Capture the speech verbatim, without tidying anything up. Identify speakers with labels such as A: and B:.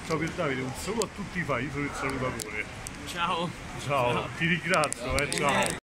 A: Ciao per Davide, un saluto a tutti i fai, io sono il salutatore.
B: Ciao.
A: Ciao, ti ringrazio, eh, ciao.